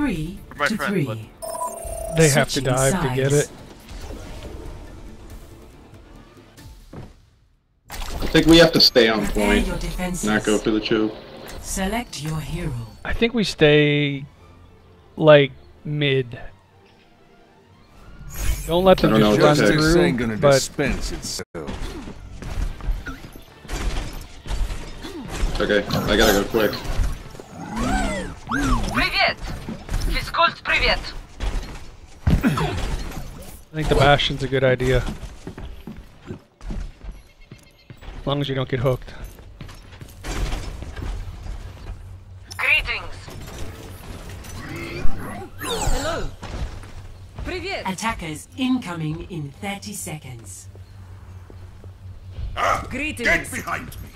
3 My to friend, 3. They have to Switching dive to get it. I think we have to stay on Prepare point, your defenses. not go for the choke. Select your hero. I think we stay like mid. Don't let them I don't just know run what to Justice ain't through. gonna But dispense itself. Okay, I gotta go quick. Привет! Физкульт, привет! I think the Bastion's a good idea. As long as you don't get hooked. Greetings! Hello. Привет. Attackers incoming in 30 seconds. Greetings. Get behind me!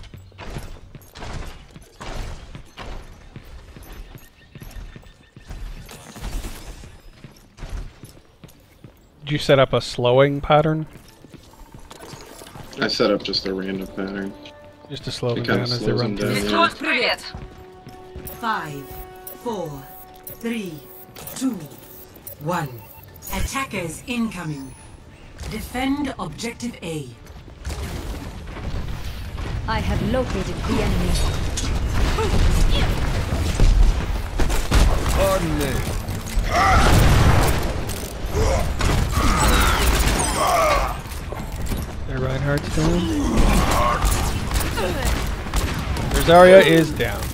Did you set up a slowing pattern? I set up just a random pattern. Just to slow them It down kinda as they slows run them through. down. Физкульт, привет! 5, 4, 3, 2, 1. Attackers incoming. Defend objective A. I have located the enemy. Pardon me. There, Reinhardt's down. Their Zarya is down.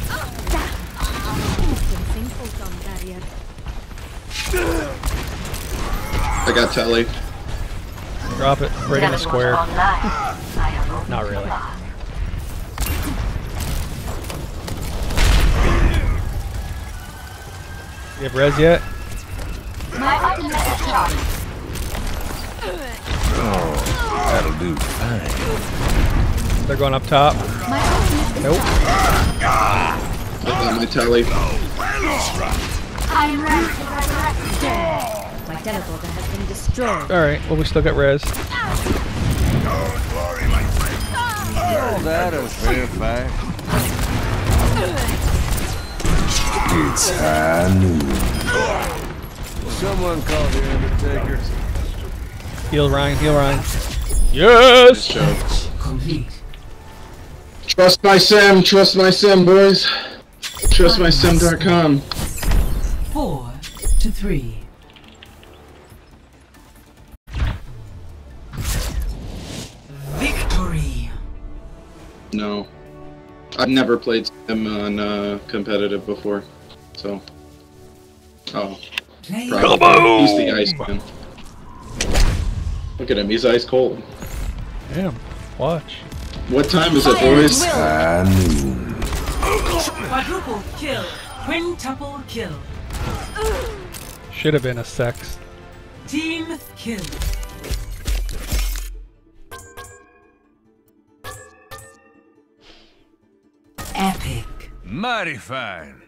I got Telly. Drop it right in the square. Not really. You have res yet? That'll do fine. They're going up top. Nope. I got my Telly. My teleporter has been destroyed. Alright, well we still got res. All that a fair fight. It's high noon. Someone call the Undertaker. Heal Ryan, heal Ryan. Yes! Choke. Complete. Trust my sim, boys. Trustmysim.com. 4 to 3. Victory. No. I've never played Sim on competitive before, so. Oh. Play Probably. He's the ice man. Look at him, he's ice cold. Damn, watch. What time is it, boys? High noon. quadruple kill. Quintuple kill. Should have been a sex. Team kill. Epic. Mighty fine.